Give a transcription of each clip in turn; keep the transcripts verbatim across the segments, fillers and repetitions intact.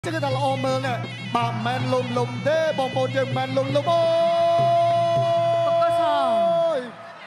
chứ cái là lo mơ nè bà men lùm lùm thế bông bồn chừng men lùm lùm ôi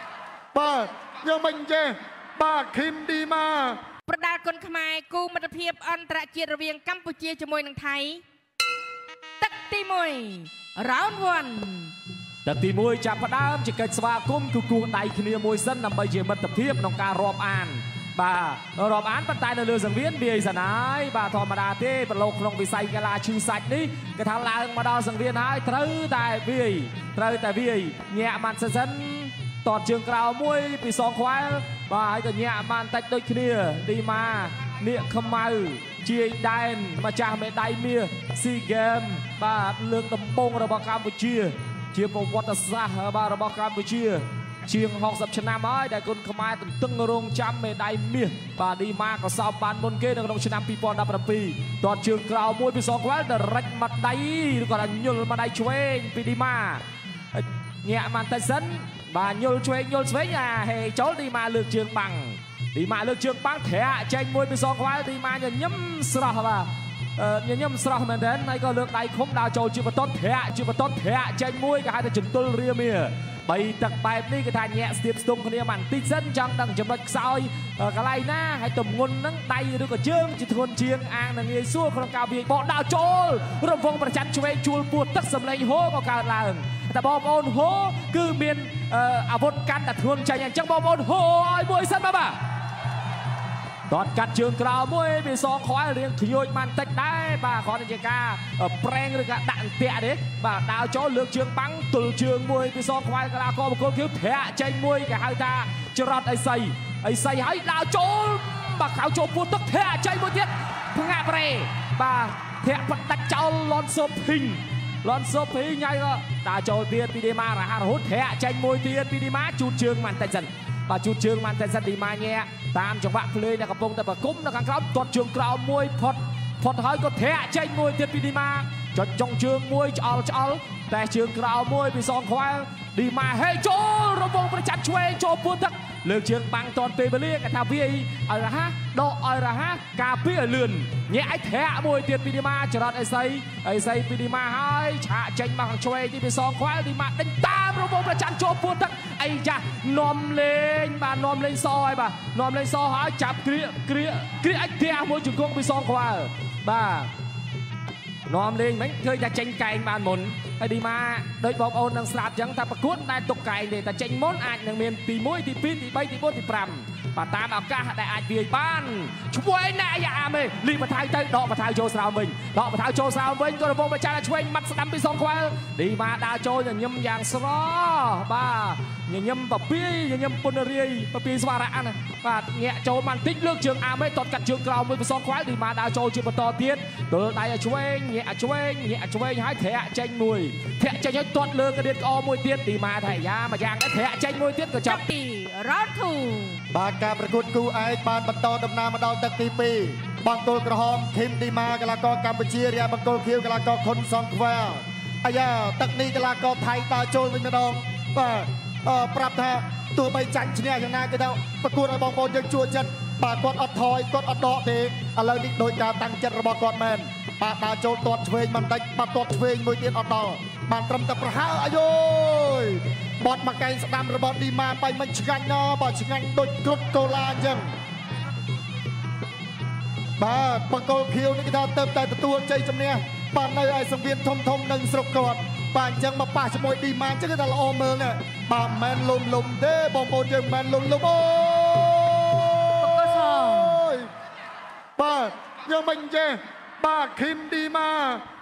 bà nhớ mình chê bà Kim đi mà ប្រដាល់គុណខ្មែរគូមិត្តភាពអន្តរជាតិរវាងកម្ពុជាជាមួយនឹងថៃទឹកទីមួយ round one ទឹកទីមួយចាប់ផ្ដើមជាកិច្ចស្វាគមន៍គឺគោះដៃគ្នាមួយសិនដើម្បីជាមិត្តភាពក្នុងការរាប់អានបាទរាប់អានប៉ុន្តែនៅលើសង្វៀនវាយសណាយបាទធម្មតាទេប្រឡូកក្នុងវិស័យកីឡាឈឺសាច់នេះគេថាឡើងមកដល់សង្វៀនហើយត្រូវតែវាយត្រូវតែវាយញាក់ម៉ាន់សិសិនតតជើងក្រៅមួយពីសងខ្វែលបាទហើយក៏ញាក់បានតិចដូចគ្នាឌីម៉ានាគខ្មៅជាយដែនម្ចាស់មេដាយមាសស៊ីហ្គេមបាទលើកដំបូងរបស់កម្ពុជាជាប្រវត្តិសាស្ត្របាទរបស់កម្ពុជាជាងហកសិបឆ្នាំហើយដែលគុនខ្មែរទន្ទឹងរង់ចាំមេដាយមាសបាទឌីម៉ាក៏សោបបានមុនគេនៅក្នុងឆ្នាំពីរពាន់ដប់ប្រាំពីរតតជើងក្រៅមួយពីសងខ្វែលដរិចមកដៃឬក៏ញុលមកដៃឆ្វេងពីឌីម៉ាញាក់ម៉ាន់តិសិនបាទញុលឆ្វេងញុលឆ្វេងអាហេចូលឌីម៉ាលើកជើងបាំងឌីម៉ាលើកជើងបាំងធ្រាក់ចេញមួយពីសងខ្វែលឌីម៉ាញញឹមស្រស់បាទញញឹមស្រស់មែនទែនហើយក៏លើកដៃឃុំដើរចូលជាបន្ទាត់ធ្រាក់ជាបន្ទាត់ធ្រាក់ចេញមួយគេហៅថាចន្ទុលរាមាបីទឹកបែបនេះគេថាញាក់ស្ទាបស្ទង់គ្នាបន្តិចសិនចង់ដឹងចំណុចខ្សោយកន្លែងណាហើយទម្ងន់ហ្នឹងដៃឬក៏ជើងជាធ្ងន់ជាងអាងនឹងងាយស្រួលក្នុងការវាយបោះដើរចូលរង្វង់ប្រចាំឆ្វេងជួលពោះទឹកសម្លេងហូក៏កើតឡើងតែបងប្អូនហូគឺមានអាវុធកាន់តែធ្ងន់ចាញ់អញ្ចឹងបងប្អូនហូឲ្យមួយសិនបាទបាទតតកាត់ជើងក្រៅមួយវាសងខ្វែលរៀងខ្ញួចបានតិចដែរបាទគ្រាន់តែជាការប្រេងឬក៏ដាក់អន្ទាក់ទេបាទដើរចូលលើកជើងបាំងទល់ជើងមួយវាសងខ្វែលកន្លះកបង្គោលខៀវធ្រាក់ចេញមួយគេហៅថាច្រត់អីសីអីសីហើយដើរចូលបាទខៅចូលពោះទឹកធ្រាក់ចេញមួយទៀតផ្ងាក់ប្រេបាទធ្រាក់បដាច់ចោលលន់សូភីងលន់សូភីងហើយក៏ដើរចូលទៀតពីឌីម៉ារហ័សរហូតធ្រាក់ចេញមួយទៀតពីឌីម៉ាជូតជើងបានតិចសិនបាទជូតជើងបានតែសិនឌីម៉ាញ៉ែតាមចង្វាក់ភ្លេងដែលកំពុងតែប្រគំនៅខាងក្រោមទាត់ជើងក្រោមមួយផុតផុតហើយក៏ធ្រាក់ចេញមួយទៀតពីឌីម៉ាចុចចុងជើងមួយឆ្អល់ឆ្អល់តែជើងក្រោមមួយពីសងខ្វែលឌីម៉ាហេចូលរវងប្រចាំឆ្វេងចូលពោះទឹកលើកជើងបាំងតាន់ពេលវេលាគេថាវាយឲ្យរហ័សដកឲ្យរហ័សការពារឲ្យលឿនញ៉ែឲ្យធ្រាក់មួយទៀតពីឌីម៉ាចរត់អេសីអេសីពីឌីម៉ាហើយឆាកចេញមកខាងឆ្វេងទីពីសងខ្វែលឌីម៉ាដេញតាមរវងប្រចាំចូលពោះទឹកអីចានាំលេងបាទនាំលេងសហើយបាទនាំលេងសហើយចាប់គ្រាគ្រាគ្រាអាចផ្ទះមួយជង្គង់ពីសងខ្វែលបាទនាំលេងមិនឃើញថាចេញកែងបានមុនហើយឌីម៉ាដូចបងប្អូននឹងស្រាប់អញ្ចឹងថាប្រកួតតែទុកកែងទេតែចេញមុនអាចនឹងមានទីមួយទីពីរទីបីទីបួនទីប្រាំបាទតាមឱកាសដែលអាចវាយបានឆ្វេងណែយ៉ាអាមេលីបថៅទៅដកបថៅចូលស្រោមវិញដកបថៅចូលស្រោមវិញក៏រវងប្រចាំឆ្វេងម៉ាត់ស្ដាំពីសងខ្វែលឌីម៉ាដើរចូលញញឹមយ៉ាងស្រស់បាទញញឹមបពីញញឹមពុនរាយបពីស្វារៈណាបាទញាក់ចូលបានតិចលើកជើងអាមេតតកាត់ជើងក្រោមមួយពីសងខ្វែលឌីម៉ាដើរចូលជាបន្តទៀតទល់ដៃឲ្យឆ្វេងញាក់ឆ្វេងញាក់ឆ្វេងហើយធ្រាក់ចេញមួយធ្រាក់ចេញឲ្យទាត់លើករៀតក្អមមួយទៀតឌីម៉ាថាយ៉ាមួយយ៉ាងធ្រាក់ចេញមួយទៀតក៏ចាប់ពី round two បាទការប្រកួតគូឯកបានបន្តដំណើរមកដល់ទឹកទីពីរបង្គោលក្រហមធីមឌីម៉ាកីឡាករកម្ពុជារាបង្គោលខៀវកីឡាករខុនសងខ្វែលអាយ៉ាទឹកនេះកីឡាករថៃដើរចូលវិញម្ដងបាទប្រាប់ថាទោះបីចាញ់ឈ្នះយ៉ាងណាគេថាប្រកួតឲ្យបងប្អូនយើងជួចិត្តបាទគាត់អត់ថយគាត់អត់ដកទេឥឡូវនេះដោយការតាំងចិត្តរបស់គាត់មែនបាទដើរចូលទាត់ឆ្វេងបន្តិចបាទទាត់ឆ្វេងមួយទៀតអត់ដល់បានត្រឹមតែប្រហើអាយយបត់មកកែងស្ដាំរបស់ឌីម៉ាបាយមិនឆ្ងាញ់ណបាទឆ្ងាញ់ដូចគ្រុតកូឡាអញ្ចឹងបាទបង្គោលខៀវនេះគេថាទៅតែទទួលជ័យជំនះបាននៅឯសង្វៀនធំធំនឹងស្រុកគាត់បាទអញ្ចឹងមកប៉ះជាមួយឌីម៉ាអញ្ចឹងគេថាល្អមើលណាបាទមិនលុំលុំទេបងប្អូនយើងមិនលុំលុំអូយបាទយើងមិនចេះបាទឃីមឌីម៉ា